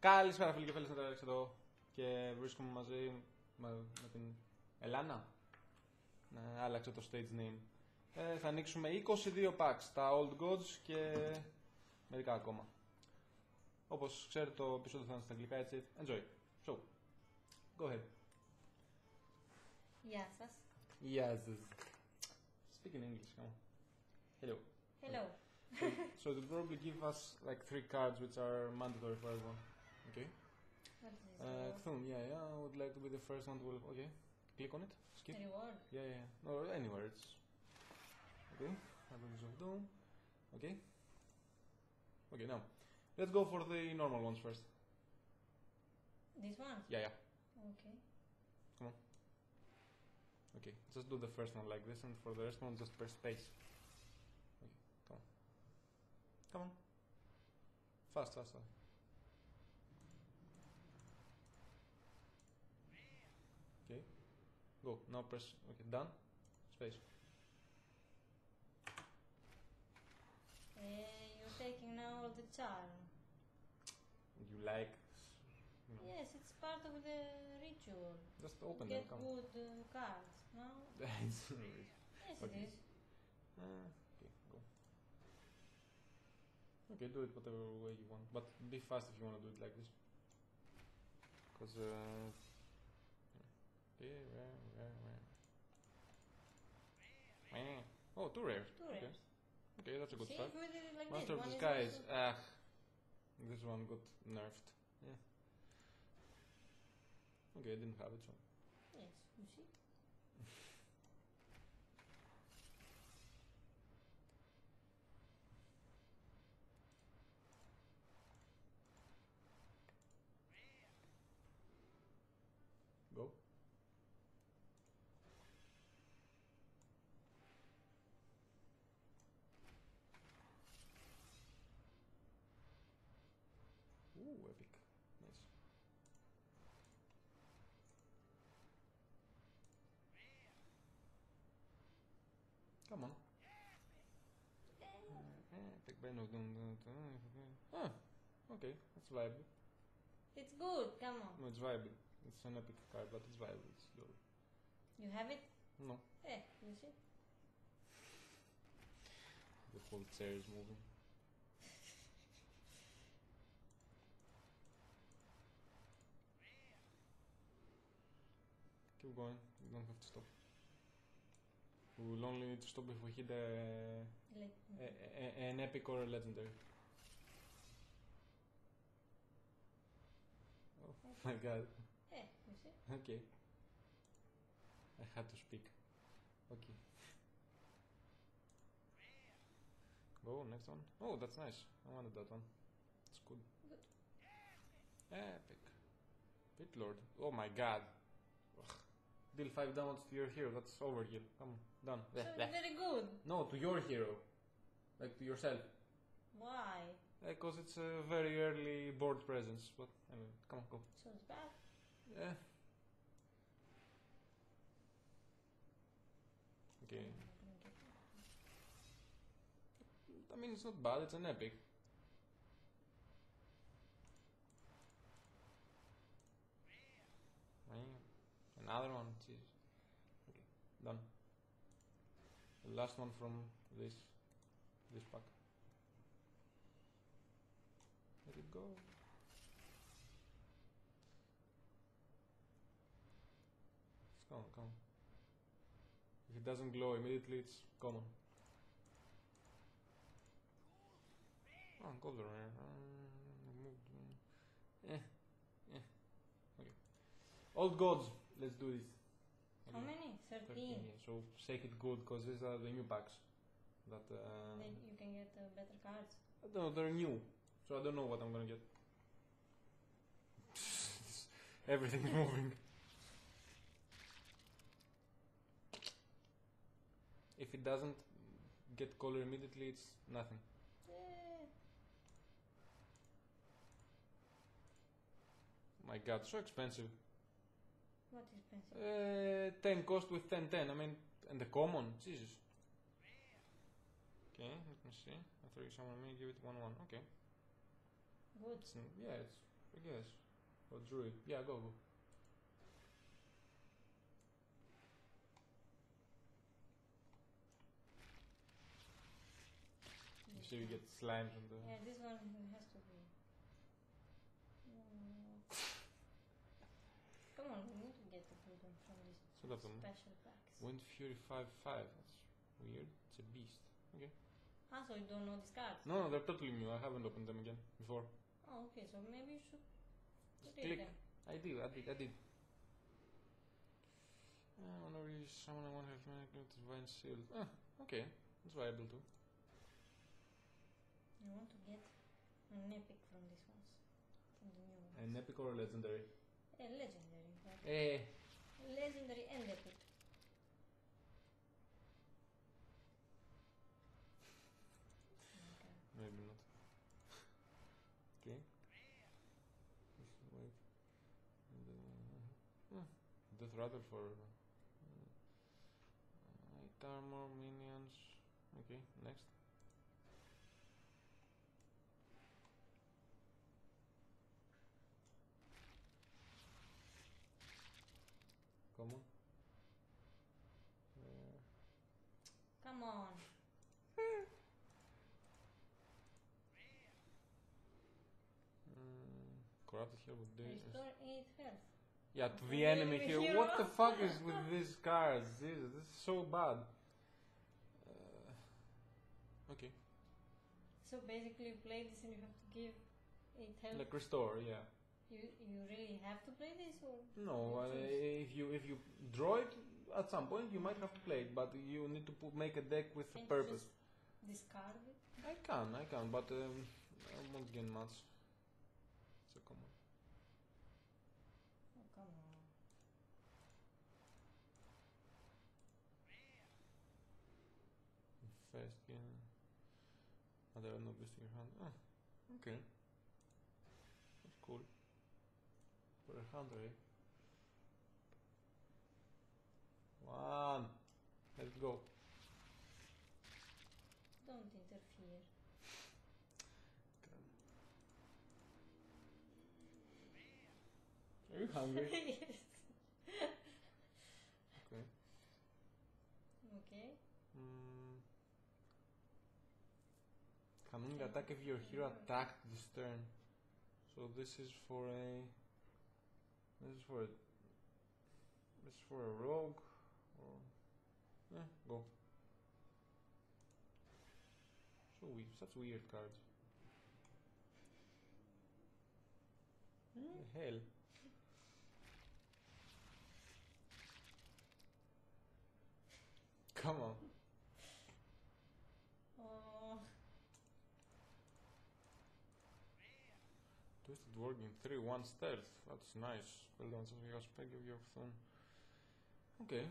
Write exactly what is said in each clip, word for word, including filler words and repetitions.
Καλησπέρα φίλοι και φίλες, να εδώ και βρίσκομαι μαζί με, με την Ελάνα. Ναι, άλλαξε το stage name. Ε, θα ανοίξουμε είκοσι δύο packs, τα Old Gods και μερικά ακόμα. Όπως ξέρετε το επεισόδιο θα είναι στα αγγλικά, έτσι. Enjoy. So, go ahead. Γεια σας. Γεια σας. Speak in English, come on. Hello. Hello. So, so you'll probably give us like three cards which are mandatory for everyone. Okay? What is Uh, this? Cthulhu, yeah, yeah, I would like to be the first one to will. Okay. Click on it. Skip. Reward? Yeah, yeah, yeah. No, anywhere. It's. Okay. Harvest of Doom. Okay. Okay, now. Let's go for the normal ones first. This one? Yeah, yeah. Okay. Come on. Okay, just do the first one like this, and for the rest one, just press space. Okay, come on. Come on. Fast, fast, fast. Okay. Go. Now press. Okay, done. Space. Uh, you're taking now all the charm. You like. You know, Yes, it's part of the ritual. just open Get them. Come on. good uh, cards, no? It's- Yes, Okay. it is. Uh, okay, go. Okay, do it whatever way you want, but be fast if you want to do it like this. Cause uh, okay, rare, rare, rare. Meh. Oh, two rares. Two Okay. rares. Okay, that's a good See, start. if we did it like Master this, of one is Disguise. also- Ah, this one got nerfed. Yeah. Okay, I didn't have it, so. Yes, you see? Go. Ooh, epic. Nice. Come on. Epic Bane of Doom. Ah, okay, that's viable. It's good, come on. No, it's viable. It's an epic card, but it's viable. It's good. You have it? No, Eh, you see? the whole chair is moving. Keep going. You don't have to stop. We will only need to stop if we hit a, Like, a, a, an epic or a legendary. Oh my god. eh, you see? Okay. I had to speak. Okay. Go, next one. Oh, that's nice. I wanted that one. It's good. Good. Epic. Pit Lord. Oh my god. Ugh. Deal five damage to your hero. That's overkill. Come on. Done. So it's very good. No, to your hero. Like to yourself. Why? Because it's a very early board presence. But anyway, come on, go. So it's bad? Yeah. Okay. I mean, it's not bad. It's an epic. Another one. Jesus. Okay, done. The last one from this this pack. Let it go. It's come on, come on. If it doesn't glow immediately, it's common. Oh, gold rare. Um, eh, eh. Okay. Old gods. Let's do this. How many? thirteen. Yeah. So shake it good, because these are the new packs. That uh, Then you can get uh, better cards. I don't know. They're new, so I don't know what I'm gonna get. Everything is moving. If it doesn't get color immediately, it's nothing. Eh, My god, so expensive. what is expensive? Uh, ten cost with ten ten. I mean, and the common, Jesus. Okay, let me see. I throw you someone me, give it one one. Okay. Good. It's, yeah, it's I guess. Or Druid. Yeah, go, go. You This see you one. get slammed from the... Yeah, this one has to be. Mm. Come on, we need to get the good one from these Shut up, man. special packs. Wind Fury five five. That's weird. It's a beast. Okay. Ah, so you don't know these cards? No, no, they're totally new. I haven't opened them again before. Oh, okay, so maybe you should Just read click. them. I did, I did, I did. I want to release someone I want to have managed Divine Shield. Ah, okay. That's viable too. I want to get an epic from these ones. From the new ones. An epic or a legendary? A legendary, but Eh. legendary and epic. Okay. Maybe not. Okay. Just wait. And then, uh, hmm. Death Rattle for uh, eight armor, minions. Okay, next. Come on. Uh, Come on. mm, corrupted here with this. Restore eight health. Yeah, to the The enemy enemy here. hero. What the fuck is with these cards? Jesus, this is so bad. Uh, okay. So basically you play this and you have to give eight health. Like restore, yeah. You you really have to play this or No, you uh, choose? if you if you draw it at some point, you might have to play it, but you need to put, make a deck with a Can't you purpose. just discard it? I can, I can, but um, I won't gain much. So come on. Oh come on. First, yeah. Oh, there are no beasts in your hand. Ah, okay. That's cool. For a hunter, eh? One. Let's go. Don't interfere. Are you hungry? Yes. Okay. Okay. Mm. Can only attack if your hero attacked this turn. So this is for a. This is for a. This is for a rogue. Or. Yeah, go. So weird. Such weird cards. The hell. Come on. Oh. Twisted Working three one stealth. That's nice. Well done, so you spec of your phone. Okay.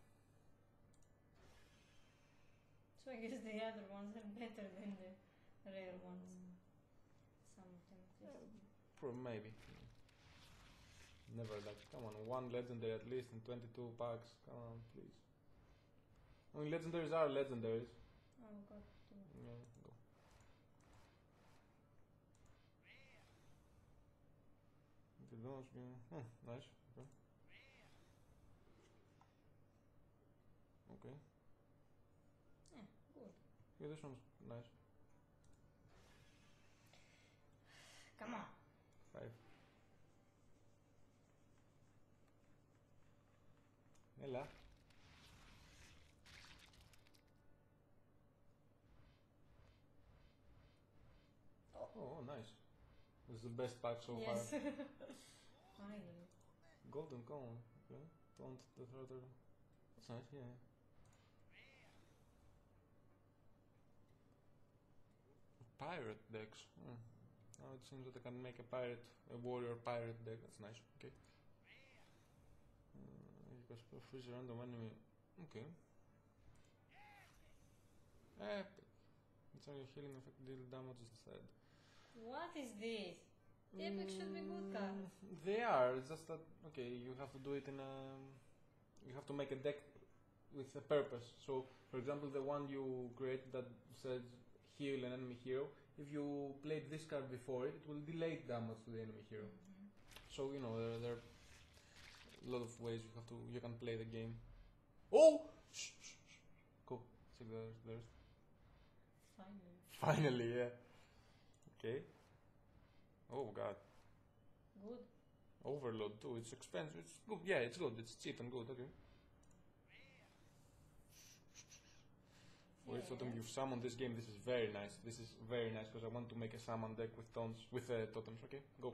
So I guess the other ones are better than the rare ones. Some of them at least. Pro maybe. Never like. Come on, one legendary at least in twenty-two packs. Come on, please. I mean, legendaries are legendaries. Oh god. Two. Yeah, go. If you don't, you... Hmm, nice. Okay. Okay. Yeah, good. Yeah, this one's nice. Come on. Five. Έλα. Oh, nice. This is the best pack so far. Yes. Finally. Golden Cone. Okay. Don't the further. That's nice, yeah. Pirate decks. Hmm. Now it seems that I can make a pirate, a warrior pirate deck. That's nice. Okay. Uh, you can spell freeze a random enemy. Okay. Epic. It's only healing effect deal damage instead. What is this? The epic should be good cards. Mm, They are. It's just that okay. You have to do it in a. You have to make a deck with a purpose. So, for example, the one you created that says heal an enemy hero, if you played this card before it, it will delay damage to the enemy hero. Mhm. So you know there, there are a lot of ways you have to you can play the game. Oh, shh, shh, shh. Cool. See there's there's Finally. finally yeah. Okay. Oh god. Good. Overload too. It's expensive. It's good. Yeah, it's good. It's cheap and good. Okay. Wait for them. Yeah. You've summoned this game. This is very nice. This is very nice because I want to make a summon deck with tones with uh, totems. Okay, go.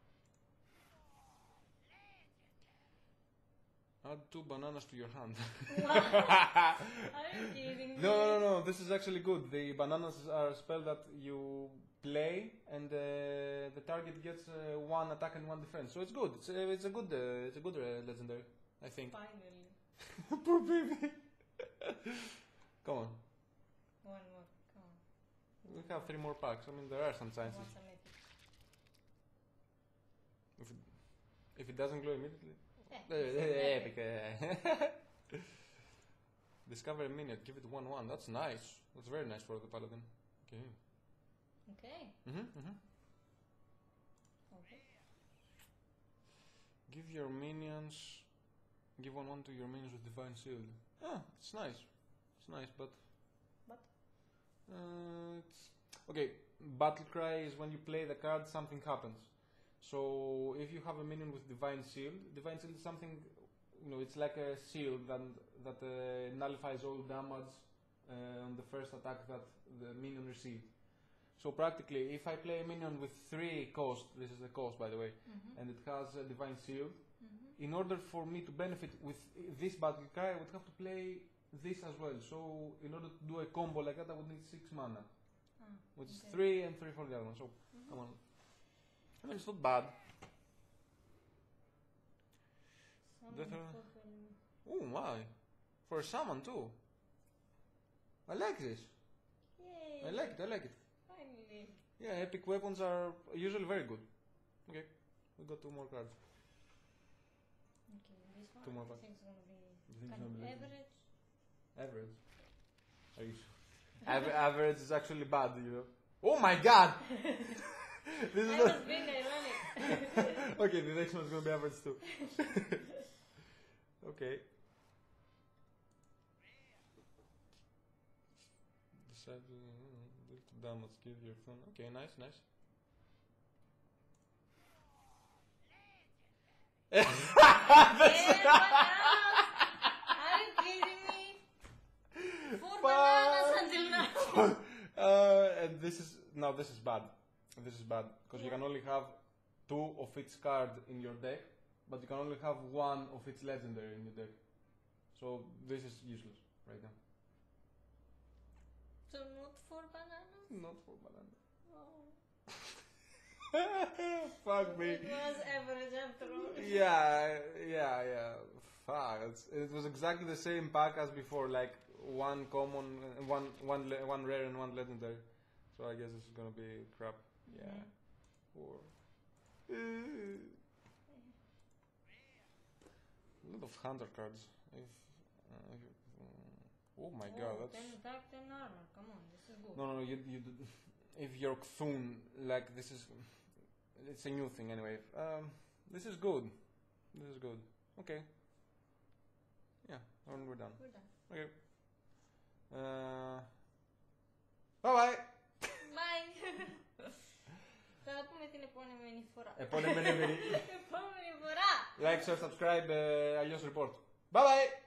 Add two bananas to your hand. Are you kidding me? No, no, no, no. This is actually good. The bananas are a spell that you play, and uh, the target gets uh, one attack and one defense. So it's good. It's a, it's a good, uh, it's a good uh, legendary. I think. Finally. Poor baby. Come on. One more. Come on. We have three more packs. I mean, there are some I chances. want some epic. If it, if it doesn't glow immediately. Yeah, Eh, this is eh, epic. epic. eh. Discover a minion. Give it one one. That's nice. That's very nice for the paladin. Okay. Okay. Mhm. Mhm. Okay. Give your minions. Give one one to your minions with divine shield. Ah, it's nice. It's nice, but. But? Uh, it's okay. Battle cry is when you play the card, something happens. So if you have a minion with divine shield, divine shield is something, you know, it's like a shield that that uh, nullifies all damage uh, on the first attack that the minion received. So practically, if I play a minion with three cost, this is the cost by the way, Mm-hmm. and it has a divine shield, Mm-hmm. in order for me to benefit with this battle cry, I would have to play this as well. So in order to do a combo like that, I would need six mana, Ah, which is okay. three and three for the other one. So Mhm. come on. I mean, it's not bad. Summon Death Arrow. fourth enemy. Oh my. For a summon too. I like this. Yay! I like it, I like it. Finally. Yeah, epic weapons are usually very good. Okay, we got two more cards. Okay, this one Two more I packs. think is gonna be You think it's kind of gonna be average. average? Are you sure? Aver- average is actually bad, you know. Oh my god! This is I not was being ironic. okay, the next one's gonna be average too. Okay. Decide to uh, deal to damage, give your phone. Okay, nice, nice. Yeah, bananas! Are you kidding me? Four bananas until now. uh, and this is now this is bad. This is bad because you Yeah. can only have two of each card in your deck, but you can only have one of each legendary in your deck. So this is useless right now. So not four bananas? Not for banana. Oh. Fuck me. It was average after all. Yeah, yeah, yeah. Fuck. It's, it was exactly the same pack as before, like one common, uh, one one le- one rare and one legendary. So I guess this is gonna be crap. Yeah. Mhm. Four. A lot of hunter cards. If, uh, if, uh, oh my god, Oh, that's ten attack, ten armor. Come on, this is good. no, no. You, you, d- if you're Cthulhu, like this is, it's a new thing anyway. Um, this is good. This is good. Okay. Yeah, and we're done. We're done. Okay. Uh, bye bye. Bye! Θα τα πούμε την επόμενη φορά. Επόμενη μερή. Επόμενη φορά! Like, share, subscribe, uh, αλλιώς report. Bye bye.